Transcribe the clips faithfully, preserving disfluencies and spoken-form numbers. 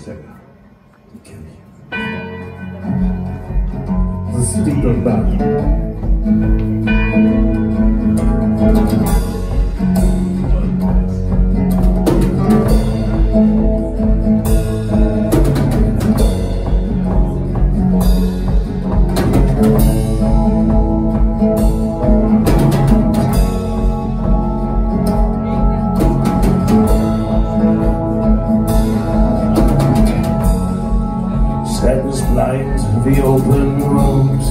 Tegel, to kill you. The steeple bell. Sadness blind the open road.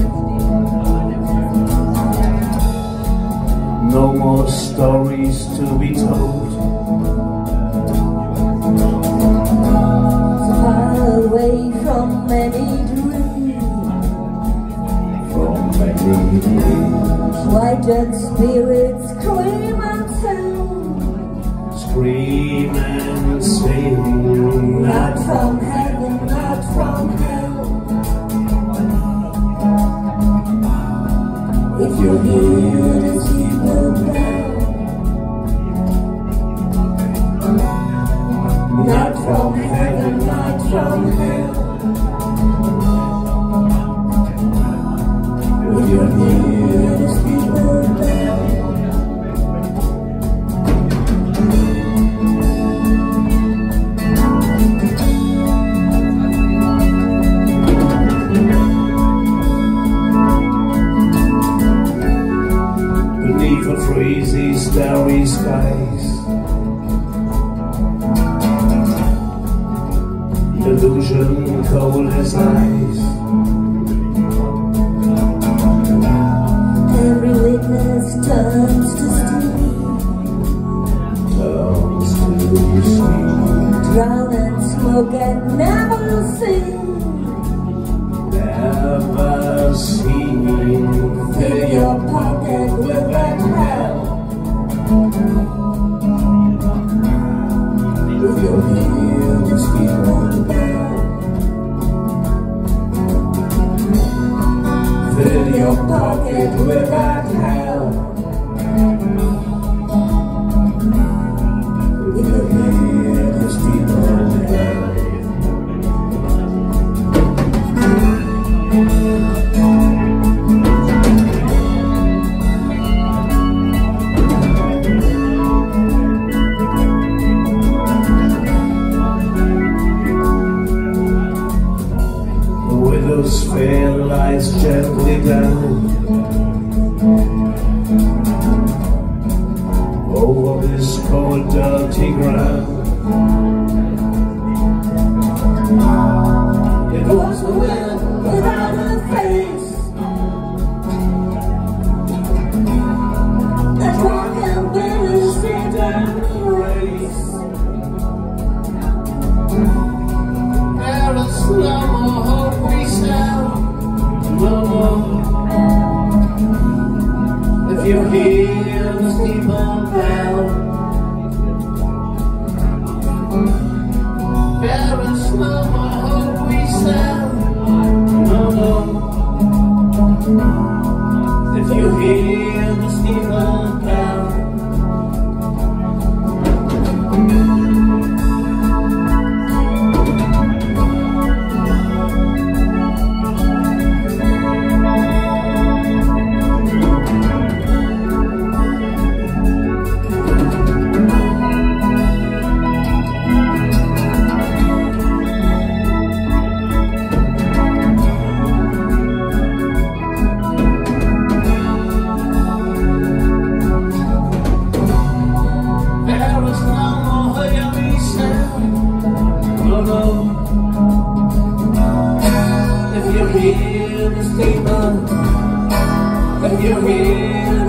No more stories to be told. Far away from many dreams, From many dreams, why don't spirits scream and sing? scream and sing. Not from heaven, not from hell. If you hear the steeple bell, not from heaven, not from hell. If you hear the steeple bell, beneath the crazy starry skies, illusion cold as ice. every witness turns to steam, Turns to steam. drown and smoke and never sing. Never seen. Fill your pocket with that hell. If you hear the steeple bell, Fill your pocket with that hell. if you hear the steeple bell. Widow's fair lies gently down over this cold, dirty ground. It was the wind Without a face, a drunken bitter sit and race. There is no more hope we sell, no more. If you hear the steeple bell, there is no more hope we sell, no more. If you hear the steeple bell, if you hear the steeple, if you hear